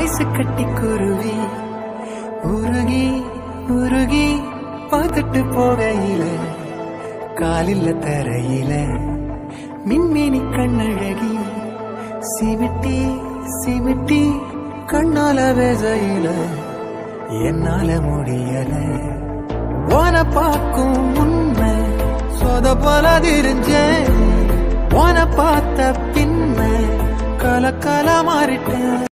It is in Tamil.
ஐசு கட்டி குருவி உருகி உருகி பார்த்துட்டு போகையில காலில் தரையில மின்மினி கண்ணழகி சிமிட்டி சிமிட்டி கண்ணால வேசையில என்னால முடியல வான பார்க்கும் முன்ன சொத போல தெரிஞ்சேன் வான பார்த்த பின்ன கலக்கல மாறிட்டேன்